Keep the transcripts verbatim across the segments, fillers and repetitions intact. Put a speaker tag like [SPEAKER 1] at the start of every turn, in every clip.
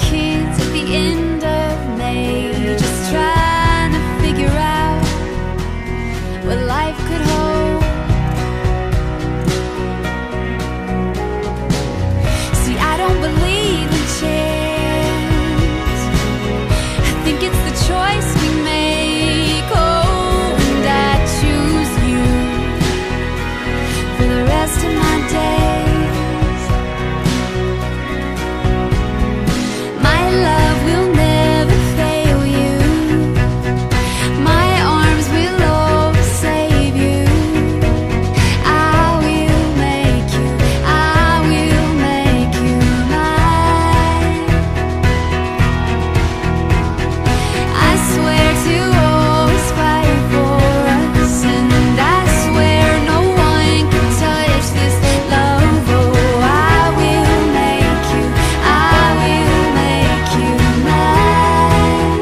[SPEAKER 1] kids at the end of May, just trying to figure out what life could hold. See, I don't believe in chance. I think it's the choice we make. Oh, and I choose you for the rest of my days. My love will never fail you. My arms will always save you. I will make you, I will make you mine. I swear to always fight for us, and I swear no one can touch this love. Oh, I will make you, I will make you mine.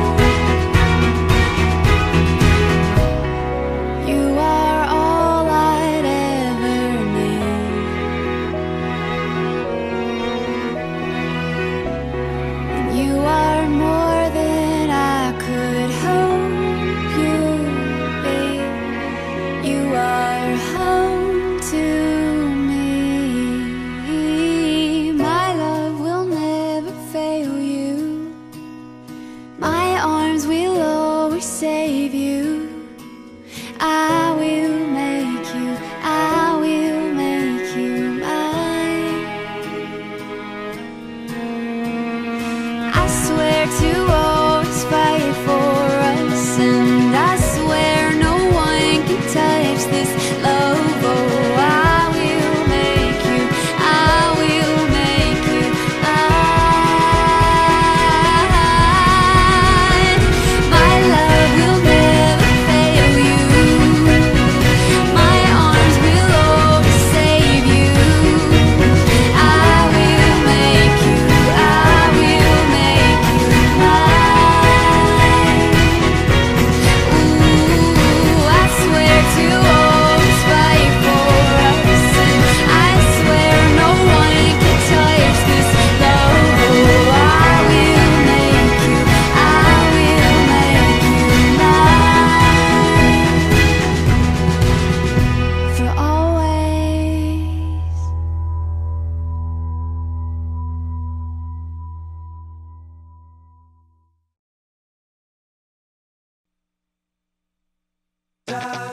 [SPEAKER 1] You are all I'd ever need, and you are more than I could hope you'd be. You are home to me. My love will never fail you. My arms will always save you. I will make you, I will make you mine. I swear to always fight for us, and I swear no one can touch this love. Oh, I will make you, I will make you mine. My love will never fail you. My arms will always save you. I will make you, I will make you mine. Ooh, I swear to always fight for us, and I swear no one can touch this love. Oh, I will make you, I will make you mine for always.
[SPEAKER 2] Da